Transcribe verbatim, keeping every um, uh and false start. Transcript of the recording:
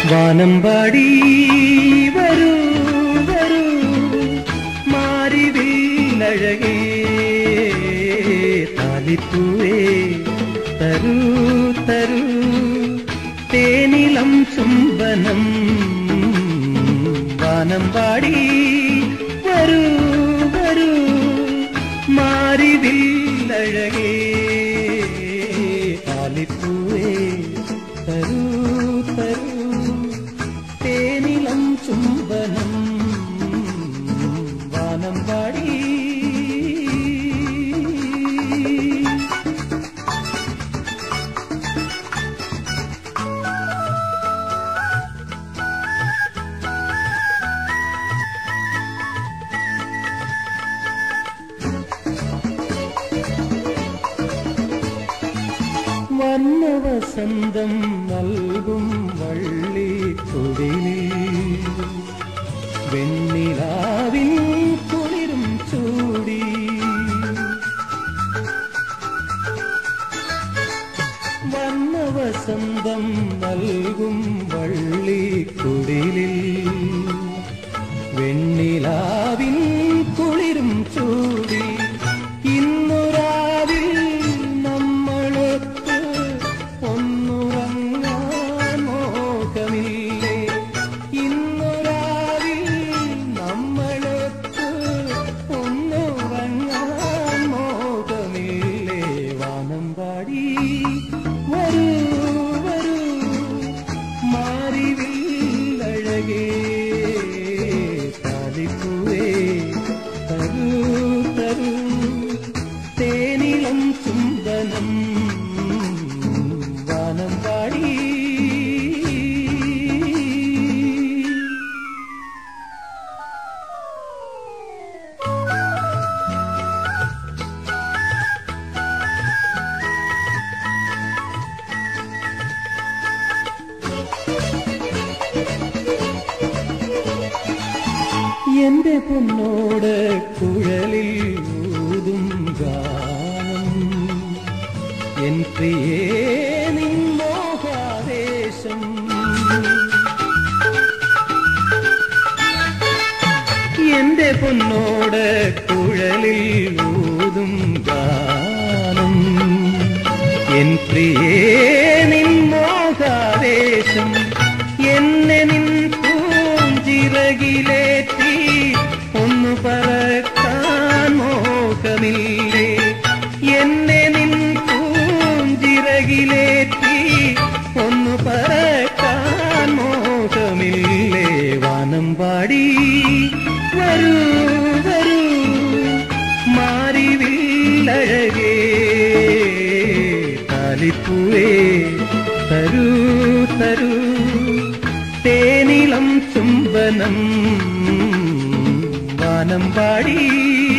വാനമ്പാടി വരൂ വരൂ മാരിവില്ലഴകേ താലിപ്പൂവേ തരൂ തരൂ തേനിലം ചുംബനം വാനമ്പാടി വരൂ വരൂ മാരിവില്ലഴകേ താലിപ്പൂവേ തരൂ തരൂ തേനിലം ചുംബനം വാനമ്പാടി വർണ്ണവസന്തം നൽകും വള്ളിക്കുടിലിൽ വെണ്ണിലാവിൻ കുളിരും ചൂടി വർണ്ണവസന്തം നൽകും വള്ളിക്കുടിലിൽ വെണ്ണിലാവിൻ കുളിരും ചൂടി ഇന്നുരാവിൽ നമ്മളൊത്ത് ഒന്നുറങ്ങാൻ മോഹമില്ലേ ഇന്നുരാവിൽ നമ്മളൊത്ത് ഒന്നുറങ്ങാൻ മോഹമില്ലേ വാനമ്പാടി വരൂ വരൂ മാരിവില്ലഴകേ താലിപ്പൂവേ തരൂ തരൂ തേനിലം ചുംബനം വാനമ്പാടി എന്റെ പൊന്നോട് കുഴലിൽ ഊതും ഗാനം എൻ പ്രിയേ നിൻ മോഹാവേശം എന്റെ പൊന്നോട് കുഴലിൽ ഊതും ഗാനം എൻ പ്രിയേ നിൻ മോഹാവേശം എന്നെ നിൻ പൂഞ്ചിറകിലേറ്റി ഒന്നു പറക്കാൻ മോഹമില്ലേ എന്നെ നിൻ പൂഞ്ചിറകിലേറ്റി ഒന്നു പറക്കാൻ മോഹമില്ലേ വാനമ്പാടി വരൂ വരൂ മാരിവില്ലഴകേ താലിപ്പൂവേ തരൂ തരൂ തേനിലം ചുംബനം വാനമ്പാടി